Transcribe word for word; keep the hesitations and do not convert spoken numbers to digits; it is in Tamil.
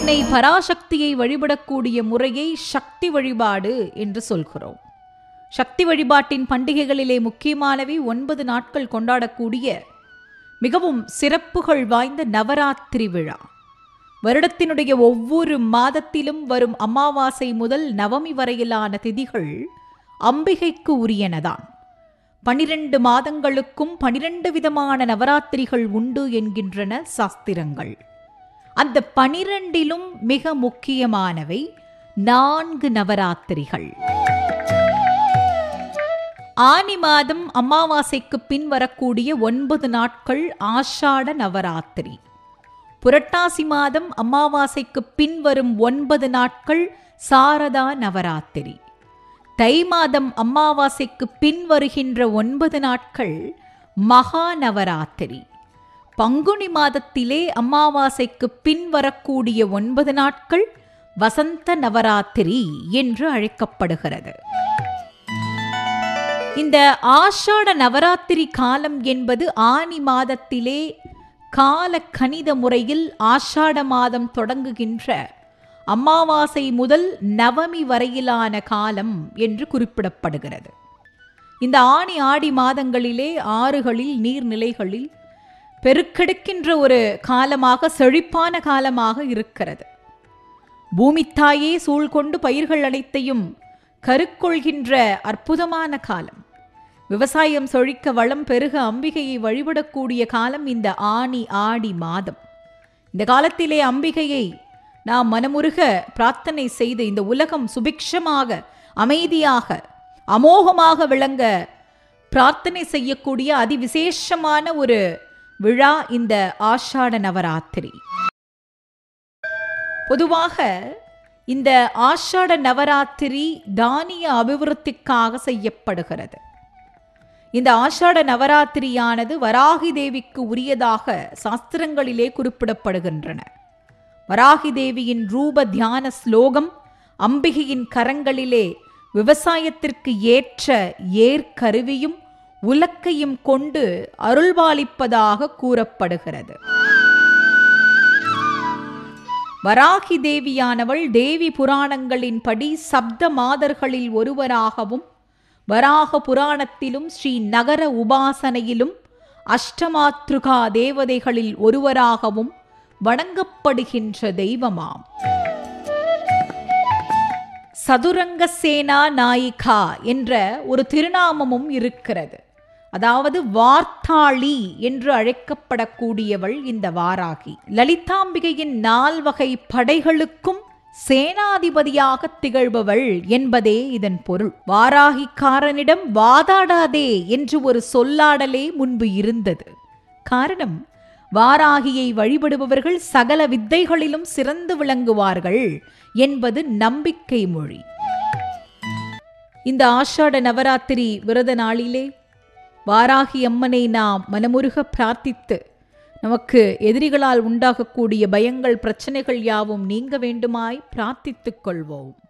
அன்னை பராசக்தியை வழிபடக்கூடிய முறையை சக்தி வழிபாடு என்று சொல்கிறோம். சக்தி வழிபாட்டின் பண்டிகைகளிலே முக்கியமானவை ஒன்பது நாட்கள் கொண்டாடக்கூடிய மிகவும் சிறப்புகள் வாய்ந்த நவராத்திரி விழா. வருடத்தினுடைய ஒவ்வொரு மாதத்திலும் வரும் அமாவாசை முதல் நவமி வரையிலான திதிகள் அம்பிகைக்கு உரியனதான். பனிரெண்டு மாதங்களுக்கும் பனிரெண்டு விதமான நவராத்திரிகள் உண்டு என்கின்றன சாஸ்திரங்கள். அந்த பனிரெண்டிலும் மிக முக்கியமானவை நான்கு நவராத்திரிகள். ஆனி மாதம் அமாவாசைக்கு பின் வரக்கூடிய ஒன்பது நாட்கள் ஆஷாட நவராத்திரி. புரட்டாசி மாதம் அமாவாசைக்கு பின் வரும் ஒன்பது நாட்கள் சாரதா நவராத்திரி. தை மாதம் அமாவாசைக்கு பின் வருகின்ற ஒன்பது நாட்கள் மகா நவராத்திரி. பங்குனி மாதத்திலே அமாவாசைக்கு பின் வரக்கூடிய ஒன்பது நாட்கள் வசந்த நவராத்திரி என்று அழைக்கப்படுகிறது. இந்த ஆஷாட நவராத்திரி காலம் என்பது ஆனி மாதத்திலே கால கணித முறையில் ஆஷாட மாதம் தொடங்குகின்ற அமாவாசை முதல் நவமி வரையிலான காலம் என்று குறிப்பிடப்படுகிறது. இந்த ஆனி ஆடி மாதங்களிலே ஆறுகளில் நீர்நிலைகளில் பெருக்கெடுக்கின்ற ஒரு காலமாக, செழிப்பான காலமாக இருக்கிறது. பூமித்தாயே சூழ்கொண்டு பயிர்கள் அனைத்தையும் கருக்கொள்கின்ற அற்புதமான காலம். விவசாயம் செழிக்க, வளம் பெருக அம்பிகையை வழிபடக்கூடிய காலம் இந்த ஆனி ஆடி மாதம். இந்த காலத்திலே அம்பிகையை நாம் மனமுருக பிரார்த்தனை செய்து இந்த உலகம் சுபிக்ஷமாக, அமைதியாக, அமோகமாக விளங்க பிரார்த்தனை செய்யக்கூடிய அதிவிசேஷமான ஒரு விழா இந்த ஆஷாட நவராத்திரி. பொதுவாக இந்த ஆஷாட நவராத்திரி தானிய அபிவிருத்திக்காக செய்யப்படுகிறது. இந்த ஆஷாட நவராத்திரியானது வராகி தேவிக்கு உரியதாக சாஸ்திரங்களிலே குறிப்பிடப்படுகின்றன. வராகி தேவியின் ரூப தியான ஸ்லோகம் அம்பிகையின் கரங்களிலே விவசாயத்திற்கு ஏற்ற ஏற்கருவியும் உலக்கையும் கொண்டு அருள்பாலிப்பதாக கூறப்படுகிறது. வராகி தேவியானவள் தேவி புராணங்களின்படி சப்த மாதர்களில் ஒருவராகவும், வராக புராணத்திலும் ஸ்ரீ நகர உபாசனையிலும் அஷ்டமாத்ருகா தேவதைகளில் ஒருவராகவும் வணங்கப்படுகின்ற தெய்வமாம். சதுரங்க சேனா நாயிகா என்ற ஒரு திருநாமமும் இருக்கிறது. அதாவது வார்த்தாளி என்று அழைக்கப்படக்கூடியவள் இந்த வாராகி. லலிதாம்பிகையின் நால்வகை படைகளுக்கும் சேனாதிபதியாக திகழ்பவள் என்பதே இதன் பொருள். வாராகிக்காரனிடம் வாதாடாதே என்று ஒரு சொல்லாடலே முன்பு இருந்தது. காரணம், வாராகியை வழிபடுபவர்கள் சகல வித்தைகளிலும் சிறந்து விளங்குவார்கள் என்பது நம்பிக்கை மொழி. இந்த ஆஷாட நவராத்திரி விரத நாளிலே வாராகி அம்மனை நாம் மனமுருக பிரார்த்தித்து நமக்கு எதிரிகளால் உண்டாகக்கூடிய பயங்கள், பிரச்சனைகள் யாவும் நீங்க வேண்டுமாய் பிரார்த்தித்துக் கொள்வோம்.